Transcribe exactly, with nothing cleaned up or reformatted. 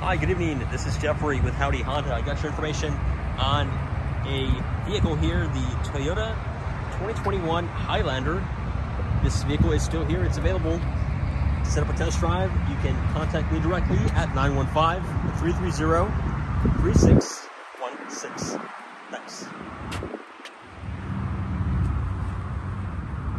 Hi, good evening. This is Jeffrey with Howdy Honda. I got your information on a vehicle here, the Toyota twenty twenty-one Highlander. This vehicle is still here. It's available. To set up a test drive, you can contact me directly at nine one five, three three zero, three six one six. Thanks.